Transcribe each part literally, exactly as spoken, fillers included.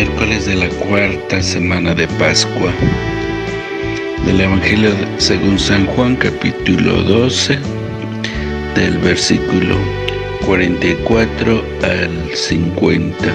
Miércoles de la cuarta semana de Pascua. Del Evangelio según San Juan, capítulo doce, del versículo cuarenta y cuatro al cincuenta.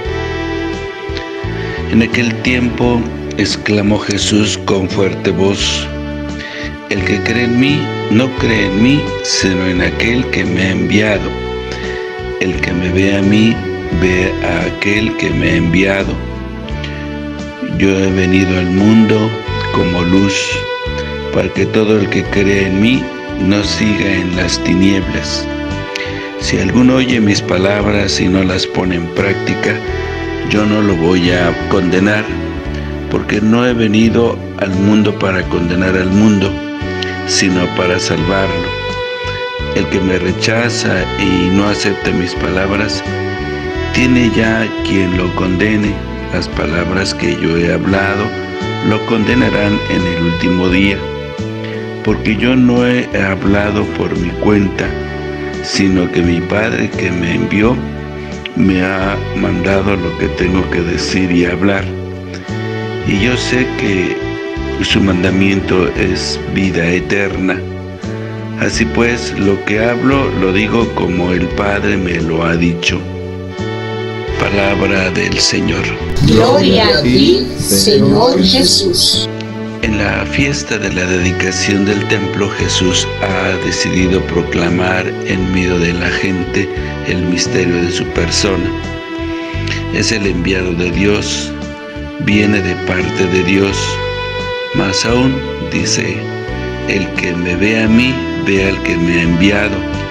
En aquel tiempo exclamó Jesús con fuerte voz: El que cree en mí, no cree en mí, sino en aquel que me ha enviado. El que me ve a mí, ve a aquel que me ha enviado. Yo he venido al mundo como luz, para que todo el que cree en mí no siga en las tinieblas. Si alguno oye mis palabras y no las pone en práctica, yo no lo voy a condenar, porque no he venido al mundo para condenar al mundo, sino para salvarlo. El que me rechaza y no acepta mis palabras, tiene ya quien lo condene. Las palabras que yo he hablado lo condenarán en el último día, porque yo no he hablado por mi cuenta, sino que mi Padre que me envió me ha mandado lo que tengo que decir y hablar. Y yo sé que su mandamiento es vida eterna. Así pues, lo que hablo lo digo como el Padre me lo ha dicho. Palabra del Señor. Gloria a ti, Señor Jesús. En la fiesta de la dedicación del templo, Jesús ha decidido proclamar en medio de la gente el misterio de su persona. Es el enviado de Dios, viene de parte de Dios. Más aún, dice, el que me ve a mí, ve al que me ha enviado.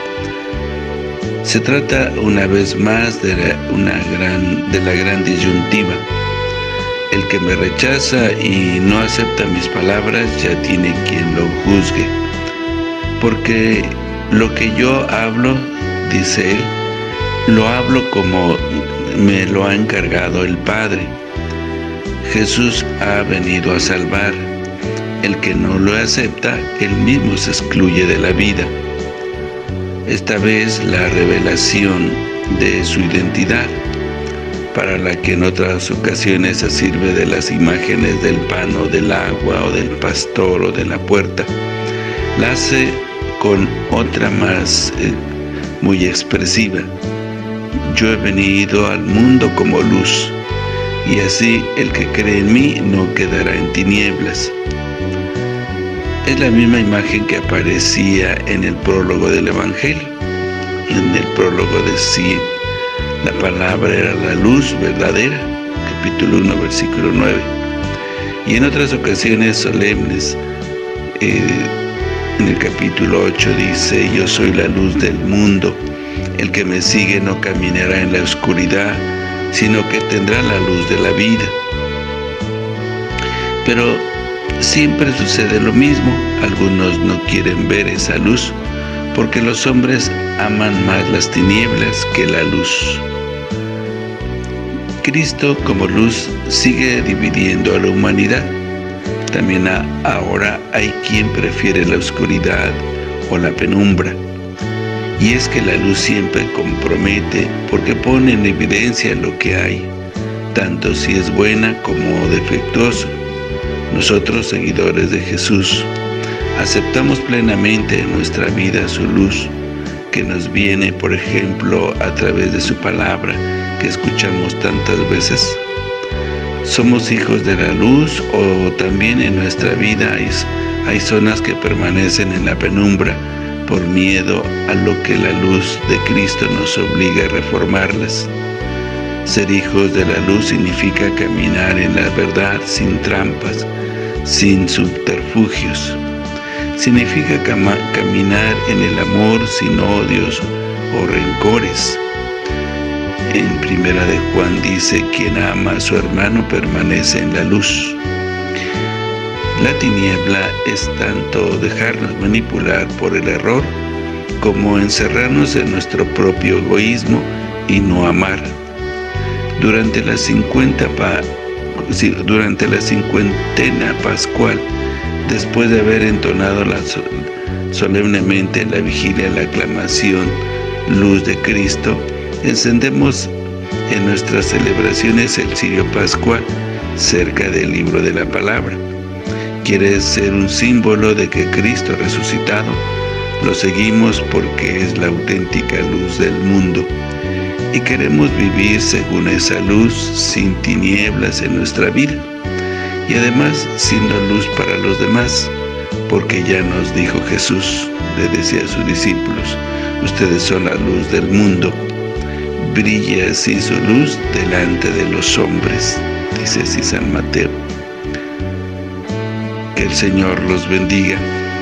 Se trata una vez más de la, una gran, de la gran disyuntiva. El que me rechaza y no acepta mis palabras ya tiene quien lo juzgue. Porque lo que yo hablo, dice él, lo hablo como me lo ha encargado el Padre. Jesús ha venido a salvar. El que no lo acepta, él mismo se excluye de la vida. Esta vez la revelación de su identidad, para la que en otras ocasiones se sirve de las imágenes del pan o del agua o del pastor o de la puerta, la hace con otra más eh, muy expresiva. Yo he venido al mundo como luz, y así el que cree en mí no quedará en tinieblas. Es la misma imagen que aparecía en el prólogo del Evangelio. En el prólogo decía, la palabra era la luz verdadera, capítulo uno, versículo nueve. Y en otras ocasiones solemnes, eh, en el capítulo ocho dice, yo soy la luz del mundo, el que me sigue no caminará en la oscuridad, sino que tendrá la luz de la vida. Pero siempre sucede lo mismo, algunos no quieren ver esa luz, porque los hombres aman más las tinieblas que la luz. Cristo como luz sigue dividiendo a la humanidad. También a, ahora hay quien prefiere la oscuridad o la penumbra. Y es que la luz siempre compromete, porque pone en evidencia lo que hay, tanto si es buena como defectuosa. Nosotros, seguidores de Jesús, aceptamos plenamente en nuestra vida su luz, que nos viene, por ejemplo, a través de su palabra, que escuchamos tantas veces. Somos hijos de la luz, o también en nuestra vida hay, hay zonas que permanecen en la penumbra por miedo a lo que la luz de Cristo nos obliga a reformarlas. Ser hijos de la luz significa caminar en la verdad sin trampas, sin subterfugios. Significa cam caminar en el amor sin odios o rencores. En Primera de Juan dice, quien ama a su hermano permanece en la luz. La tiniebla es tanto dejarnos manipular por el error, como encerrarnos en nuestro propio egoísmo y no amar. Durante la, cincuenta pa, durante la cincuentena pascual, después de haber entonado la, solemnemente en la vigilia la aclamación Luz de Cristo, encendemos En nuestras celebraciones el cirio pascual, cerca del libro de la palabra, quiere ser un símbolo de que Cristo ha resucitado. Lo seguimos porque es la auténtica luz del mundo y queremos vivir según esa luz, sin tinieblas en nuestra vida y además siendo luz para los demás, porque ya nos dijo Jesús, le decía a sus discípulos: ustedes son la luz del mundo, brilla así su luz delante de los hombres, dice así San Mateo. Que el Señor los bendiga.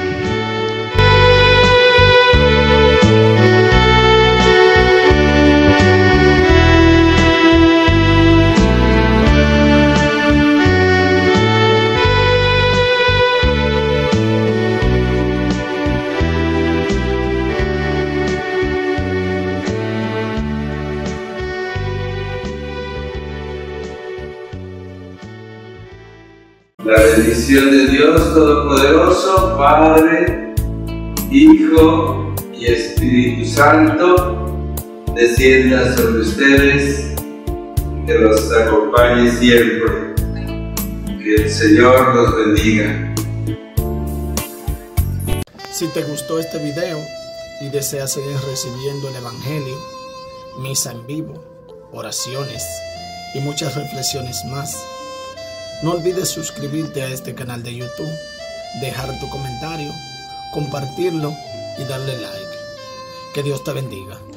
La bendición de Dios Todopoderoso, Padre, Hijo y Espíritu Santo, descienda sobre ustedes, que los acompañe siempre. Que el Señor los bendiga. Si te gustó este video y deseas seguir recibiendo el Evangelio, misa en vivo, oraciones y muchas reflexiones más, no olvides suscribirte a este canal de YouTube, dejar tu comentario, compartirlo y darle like. Que Dios te bendiga.